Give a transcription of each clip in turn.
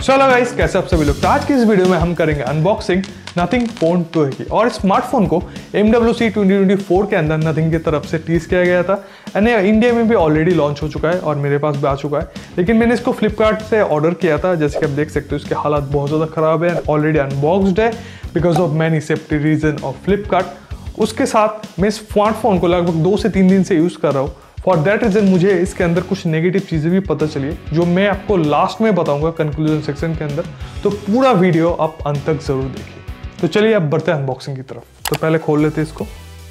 चलो गाइस, कैसे आप सभी लोग। तो आज की इस वीडियो में हम करेंगे अनबॉक्सिंग नथिंग फोन 2 की। और स्मार्टफोन को MWC 2024 के अंदर नथिंग की तरफ से टीज किया गया था एंड इंडिया में भी ऑलरेडी लॉन्च हो चुका है और मेरे पास भी आ चुका है। लेकिन मैंने इसको फ्लिपकार्ट से ऑर्डर किया था। जैसे कि आप देख सकते हो इसके हालात बहुत ज़्यादा खराब है, ऑलरेडी अनबॉक्सड है because of many safety reason of Flipkart. उसके साथ मैं इस स्मार्टफोन को लगभग 2 से 3 दिन से यूज़ कर रहा हूँ। फॉर दैट रीजन मुझे इसके अंदर कुछ नेगेटिव चीज़ें भी पता चली है जो मैं आपको लास्ट में बताऊंगा कंक्लूजन सेक्शन के अंदर। तो पूरा वीडियो आप अंत तक जरूर देखिए। तो चलिए अब बढ़ते हैं अनबॉक्सिंग की तरफ। तो पहले खोल लेते हैं इसको।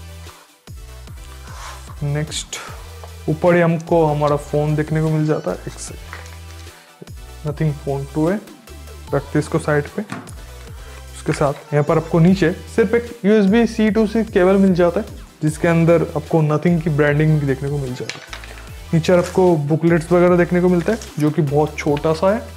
नेक्स्ट ऊपर ही हमको हमारा फ़ोन देखने को मिल जाता है। एक सेकंड, नथिंग फोन 2 है। रखते इसको साइड पे। उसके साथ यहाँ पर आपको नीचे सिर्फ एक USB C to C cable मिल जाता है जिसके अंदर आपको नथिंग की ब्रांडिंग भी देखने को मिल जाता है। नीचे आपको बुकलेट्स वगैरह देखने को मिलता है जो कि बहुत छोटा सा है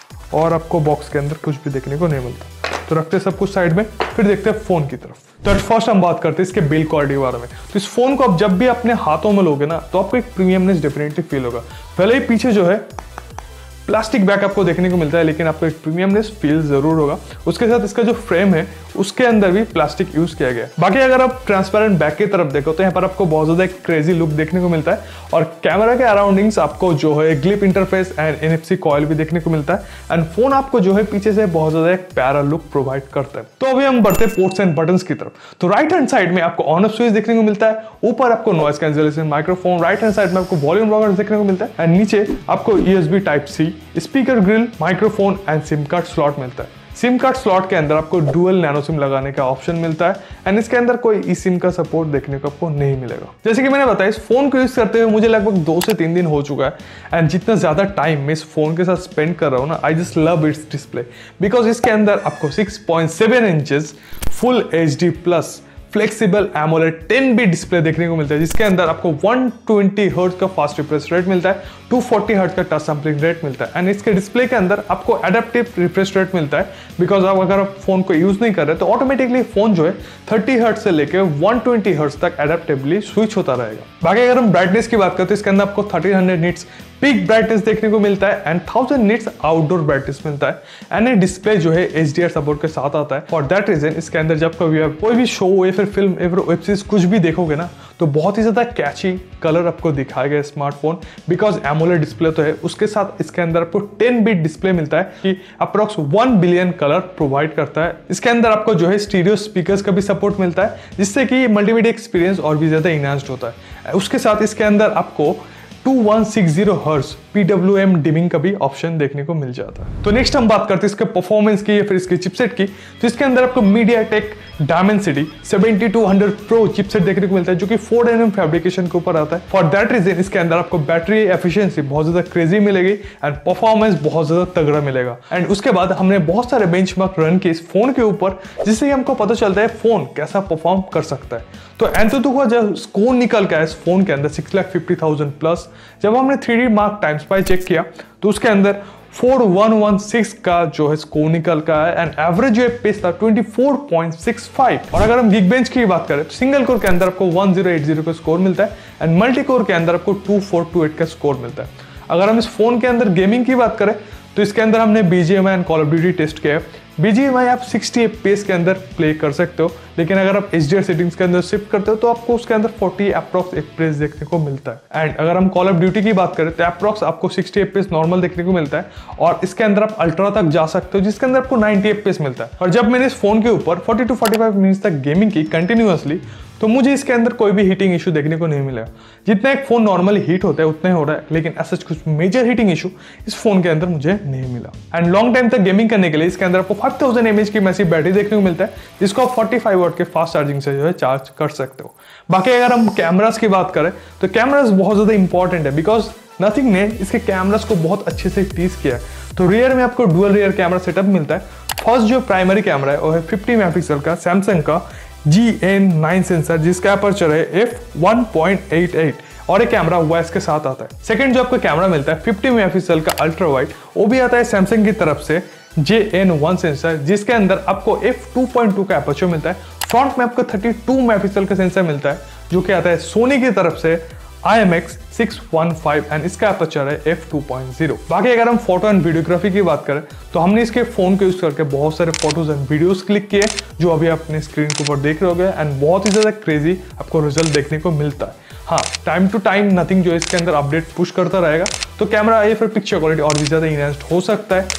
और आपको बॉक्स के अंदर कुछ भी देखने को नहीं मिलता। तो रखते हैं सब कुछ साइड में, फिर देखते हैं फोन की तरफ। तो फर्स्ट हम बात करते हैं इसके बिल्ड क्वालिटी के बारे में। तो इस फोन को आप जब भी अपने हाथों में लोगे ना तो आपको एक प्रीमियमनेस डेफिनेटली फील होगा। पहले ही पीछे जो है प्लास्टिक बैग आपको देखने को मिलता है लेकिन आपको एक प्रीमियमनेस फील जरूर होगा। उसके साथ इसका जो फ्रेम है उसके अंदर भी प्लास्टिक यूज किया गया है। बाकी अगर आप ट्रांसपेरेंट बैक की तरफ देखो तो यहाँ पर आपको बहुत ज्यादा एक क्रेजी लुक देखने को मिलता है और कैमरा के अराउंडिंग्स आपको जो है glyph interface and NFC coil भी देखने को मिलता है एंड फोन आपको जो है पीछे से बहुत ज्यादा एक प्यारा लुक प्रोवाइड करता है। तो अभी हम बढ़ते हैं पोर्ट्स एंड बटन्स की तरफ। तो राइट हैंड साइड में आपको ऑन ऑफ स्विच देखने को मिलता है, ऊपर आपको noise cancellation microphone, right hand side में आपको वॉल्यूम रॉकर देखने को मिलता है एंड नीचे आपको USB Type-C, speaker grille, microphone and SIM card slot मिलता है। सिम कार्ड स्लॉट के अंदर आपको डुअल नैनो सिम लगाने का ऑप्शन मिलता है एंड इसके अंदर कोई ई सिम का सपोर्ट देखने को आपको नहीं मिलेगा। जैसे कि मैंने बताया इस फोन को यूज करते हुए मुझे लगभग 2 से 3 दिन हो चुका है एंड जितना ज्यादा टाइम मैं इस फोन के साथ स्पेंड कर रहा हूँ ना, I just love its display because इसके अंदर आपको 6.7 inches full HD plus flexible AMOLED 10-bit display देखने को मिलता है जिसके अंदर आपको 120 हर्ट्ज का फास्ट रिफ्रेश रेट मिलता है, 240 हर्ट्ज का टच सैंपलिंग रेट मिलता है एंड इसके डिस्प्ले के अंदर आपको एडेप्टिव रिफ्रेश रेट मिलता है बिकॉज आप अगर आप फोन को यूज नहीं कर रहे तो ऑटोमेटिकली फोन जो है 30 हर्ट्ज से लेकर 120 हर्ट्ज तक एडेप्टिवली स्विच होता रहेगा। बाकी अगर हम ब्राइटनेस की बात करते तो इसके अंदर आपको 1300 निट्स पीक ब्राइटनेस देखने को मिलता है एंड 1000 निट्स आउटडोर ब्राइटनेस मिलता है एंड ये डिस्प्ले जो है HDR सपोर्ट के साथ आता है। फॉर दैट रीजन इसके अंदर जब कभी आप कोई भी शो या फिर फिल्म या फिर वेब सीरीज कुछ भी देखोगे ना तो बहुत ही ज्यादा कैची कलर आपको दिखाएगा स्मार्टफोन बिकॉज एमोलेड डिस्प्ले तो है। उसके साथ इसके अंदर आपको 10-bit डिस्प्ले मिलता है कि अप्रोक्स 1 बिलियन कलर प्रोवाइड करता है। इसके अंदर आपको जो है स्टीरियो स्पीकर्स का भी सपोर्ट मिलता है जिससे कि मल्टीमीडिया एक्सपीरियंस और भी ज्यादा इनहांस्ड होता है। उसके साथ इसके अंदर आपको 2160 हर्ट्ज PWM डिमिंग का भी ऑप्शन देखने को मिल जाता है। तो नेक्स्ट हम बात करते हैं इसके परफॉर्मेंस की या फिर इसके चिपसेट की। तो इसके अंदर आपको MediaTek Dimensity 7200 Pro चिपसेट देखने को मिलता है जो कि 4nm फैब्रिकेशन के ऊपर आता है। फॉर दैट रीजन इसके अंदर आपको बैटरी एफिशिएंसी बहुत ज्यादा क्रेजी मिलेगी एंड परफॉर्मेंस बहुत ज्यादा तगड़ा मिलेगा। एंड उसके बाद हमने बहुत सारे बेंचमार्क रन किए इस फोन के ऊपर जिससे हमको पता चलता है फोन कैसा परफॉर्म कर सकता है। तो एंथुतु का जब स्कोर निकल के आया इस फोन के अंदर 6,50,000 प्लस, जब हमने 3D मार्क टाइम्स पाई चेक किया तो उसके अंदर 4116 का जो है स्कोर निकल का है एंड एवरेज जो है पेस था 24.65। और अगर हम Geekbench की बात करें तो सिंगल कोर के अंदर आपको 1080 का स्कोर मिलता है एंड मल्टी कोर के अंदर आपको 2428 का स्कोर मिलता है। अगर हम इस फोन के अंदर गेमिंग की बात करें तो इसके अंदर हमने BGMI and call of duty test किया है। BGMI आप 60 FPS के अंदर प्ले कर सकते हो लेकिन अगर आप HDR सेटिंग्स के अंदर शिफ्ट करते हो तो आपको उसके अंदर 40 अप्रॉक्स FPS देखने को मिलता है। एंड अगर हम कॉल ऑफ ड्यूटी की बात करें तो अप्रॉक्स आपको 60 FPS नॉर्मल देखने को मिलता है और इसके अंदर आप अल्ट्रा तक जा सकते हो जिसके अंदर आपको 90 FPS मिलता है। और जब मैंने इस फोन के ऊपर 40 to 45 मिनट्स तक गेमिंग की कंटिन्यूअसली तो मुझे इसके अंदर कोई भी हीटिंग इशू देखने को नहीं मिलेगा। जितना एक फोन नॉर्मली हीट होता है उतना ही हो रहा है लेकिन ऐसा कुछ मेजर हीटिंग इशू इस फोन के अंदर मुझे नहीं मिला। एंड लॉन्ग टाइम तक गेमिंग करने के लिए इसके अंदर आपको 5000 mAh की मैसिव बैटरी देखने को मिलता है जिसको आप 45 वाट के फास्ट चार्जिंग से जो है चार्ज कर सकते हो। बाकी अगर हम कैमरास की बात करें तो कैमरास बहुत ज्यादा इंपॉर्टेंट है बिकॉज नथिंग ने इसके कैमरास को बहुत अच्छे से टीज किया है। तो रियर में आपको डुअल रियर कैमरा सेटअप मिलता है। फर्स्ट जो प्राइमरी कैमरा है वो है 50 मेगापिक्सल का सैमसंग का GN9 सेंसर जिसका अपर्चर है f1.88 और एक कैमरा वॉइस के साथ आता है। सेकंड जो आपको कैमरा मिलता है 50 मेगापिक्सल का अल्ट्रा वाइड, वो भी आता है सैमसंग की तरफ से JN1 सेंसर जिसके अंदर आपको f2.2 का अपर्चर मिलता है। फ्रंट में आपको 32 मेगापिक्सल का सेंसर मिलता है जो कि आता है सोनी की तरफ से IMX 615 एंड इसका अपर्चर है f2.0। बाकी अगर हम फोटो एंड वीडियोग्राफी की बात करें तो हमने इसके फोन को यूज करके बहुत सारे फोटोज एंड वीडियोस क्लिक किए जो अभी आप अपने स्क्रीन के ऊपर देख रहे होगे एंड बहुत ही ज्यादा क्रेजी आपको रिजल्ट देखने को मिलता है। हाँ, टाइम टू टाइम नथिंग जो इसके अंदर अपडेट पुश करता रहेगा तो कैमरा या फिर पिक्चर क्वालिटी और भी ज्यादा इनहेंस्ड हो सकता है।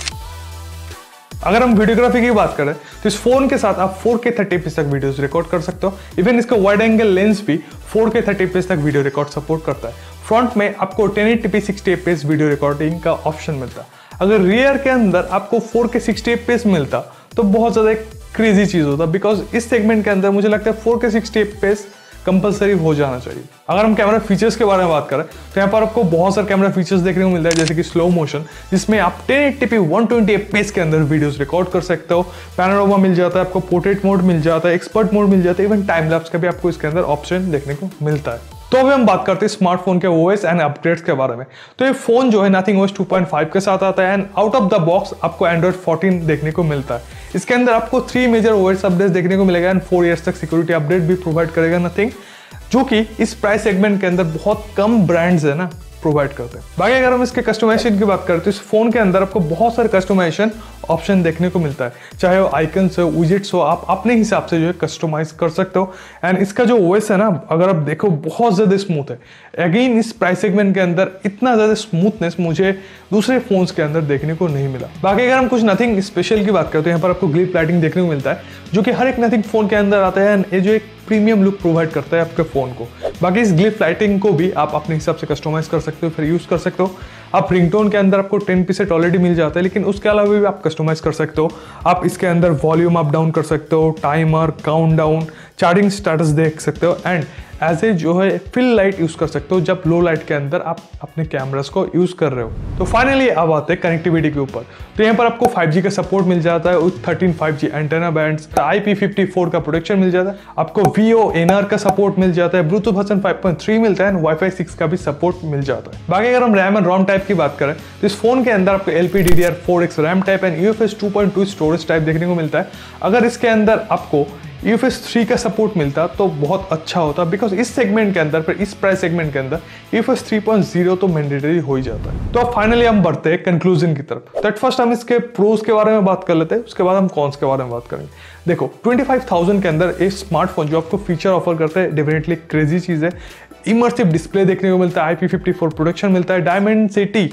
अगर हम वीडियोग्राफी की बात करें तो इस फोन के साथ आप 4K 30fps तक वीडियोस रिकॉर्ड कर सकते हो। इवन इसका वाइड एंगल लेंस भी 4K 30fps तक वीडियो रिकॉर्ड सपोर्ट करता है। फ्रंट में आपको 1080p 60fps वीडियो रिकॉर्डिंग का ऑप्शन मिलता है। अगर रियर के अंदर आपको 4K 60fps मिलता तो बहुत ज्यादा क्रेजी चीज होता, बिकॉज इस सेगमेंट के अंदर मुझे लगता है 4K 60fps कंपलसरी हो जाना चाहिए। अगर हम कैमरा फीचर्स के बारे में बात करें तो यहाँ पर आपको बहुत सारे कैमरा फीचर्स देखने को मिलता है, जैसे कि स्लो मोशन जिसमें आप 1080p 120fps के अंदर वीडियोस रिकॉर्ड कर सकते हो, पैनोरामा मिल जाता है आपको, पोर्ट्रेट मोड मिल जाता है, एक्सपर्ट मोड मिल जाता है, इवन टाइम लैप्स का भी आपको इसके अंदर ऑप्शन देखने को मिलता है। तो अभी हम बात करते हैं स्मार्टफोन के OS एंड अपग्रेड्स के बारे में। तो ये फोन जो है नथिंग OS 2.5 के साथ आता है and out of the box आपको Android 14 देखने को मिलता है। इसके अंदर आपको 3 मेजर OS अपडेट्स देखने को मिलेगा एंड 4 इयर्स तक सिक्योरिटी अपडेट भी प्रोवाइड करेगा नथिंग, जो कि इस प्राइस सेगमेंट के अंदर बहुत कम ब्रांड्स है ना प्रोवाइड करते हैं। बाकी अगर हम इसके कस्टमाइजेशन की बात करें तो इस फोन के अंदर आपको बहुत सारे कस्टमाइजेशन ऑप्शन देखने को मिलता है, चाहे वो आइकन्स हो, विजेट्स हो, आप अपने हिसाब से जो है कस्टमाइज कर सकते हो। एंड इसका जो OS है ना, अगर आप देखो बहुत ज्यादा स्मूथ है। अगेन इस प्राइस सेगमेंट के अंदर इतना ज्यादा स्मूथनेस मुझे दूसरे फोन्स के अंदर देखने को नहीं मिला। बाकी अगर हम कुछ नथिंग स्पेशल की बात करें तो यहाँ पर आपको ग्लिप लाइटिंग देखने को मिलता है, जो कि हर एक नथिंग फोन के अंदर आता है एंड ये जो एक प्रीमियम लुक प्रोवाइड करता है आपके फोन को। बाकी इस ग्लिप लाइटिंग को भी आप अपने हिसाब से कस्टमाइज कर सकते हो, फिर यूज कर सकते हो। आप रिंगटोन के अंदर आपको 10% ऑलरेडी मिल जाता है, लेकिन उसके अलावा भी आप कस्टमाइज कर सकते हो। आप इसके अंदर वॉल्यूम अप डाउन कर सकते हो, टाइमर, काउंटडाउन, चार्जिंग स्टेटस देख सकते हो एंड एज ए जो है फिल लाइट यूज कर सकते हो जब लो लाइट के अंदर आप अपने कैमरास को यूज कर रहे हो। तो फाइनली अब आते हैं कनेक्टिविटी के ऊपर। तो यहाँ पर आपको 5G का सपोर्ट मिल जाता है, 13 5G एंटेना बैंड्स, IP54 का प्रोटेक्शन मिल जाता है, आपको VoNR का सपोर्ट मिल जाता है, ब्लूटूथ वर्जन 5.3 मिलता है एंड Wi-Fi 6 का भी सपोर्ट मिल जाता है। बाकी अगर हम रैम एंड रोम टाइप की बात करें तो इस फोन के अंदर आपको LPDDR4X RAM type and UFS 2.2 storage type देखने को मिलता है। अगर इसके अंदर आपको UFS 3 का सपोर्ट मिलता तो बहुत अच्छा होता, बिकॉज इस सेगमेंट के अंदर, फिर इस प्राइस सेगमेंट के अंदर UFS 3.0 तो मैंडेटरी हो ही जाता है। तो अब फाइनली हम बढ़ते हैं कंक्लूजन की तरफ। तो एट फर्स्ट हम इसके प्रोज के बारे में बात कर लेते हैं, उसके बाद हम कॉन्स के बारे में बात करेंगे। देखो 25,000 के अंदर एक स्मार्टफोन जो आपको फीचर ऑफर करते हैं डेफिनेटली क्रेजी चीज है। इमर्सिव डिस्प्ले देखने को मिलता है, IP54 प्रोडक्शन मिलता है, Dimensity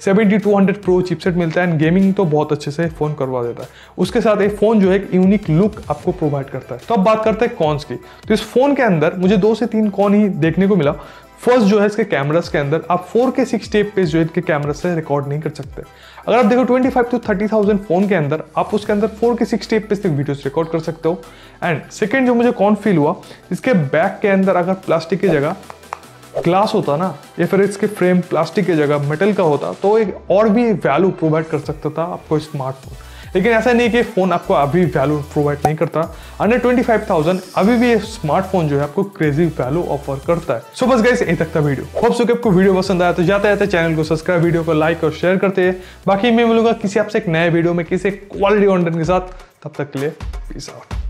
7200 Pro चिपसेट मिलता है एंड गेमिंग तो बहुत अच्छे से फोन करवा देता है। उसके साथ एक फोन जो है एक यूनिक लुक आपको प्रोवाइड करता है। तो अब बात करते हैं कॉन्स की। तो इस फोन के अंदर मुझे 2 से 3 कॉन ही देखने को मिला। फर्स्ट जो है इसके कैमरास के अंदर आप 4K 60fps जो है इसके कैमरा से रिकॉर्ड नहीं कर सकते। अगर आप देखो 25 to 30,000 फोन के अंदर आप उसके अंदर 4K 60fps तक वीडियोस रिकॉर्ड कर सकते हो। एंड सेकंड जो मुझे कॉन फील हुआ, इसके बैक के अंदर अगर प्लास्टिक की जगह ग्लास होता ना, या फिर इसके फ्रेम प्लास्टिक की जगह मेटल का होता तो एक और भी वैल्यू प्रोवाइड कर सकता था आपको स्मार्टफोन। लेकिन ऐसा नहीं कि फोन आपको अभी वैल्यू प्रोवाइड नहीं करता। अंडर 25,000 अभी भी ये स्मार्टफोन जो है आपको क्रेजी वैल्यू ऑफर करता है। सो बस गाइस यहीं तक था वीडियो। होप सो कि आपको वीडियो पसंद आया तो जाते जाते चैनल को सब्सक्राइब, वीडियो को लाइक और शेयर करते हैं। बाकी मैं मिलूंगा किसी आपसे एक नए वीडियो में किसी क्वालिटी कंटेंट के साथ, तब तक के लिए पीस आउट।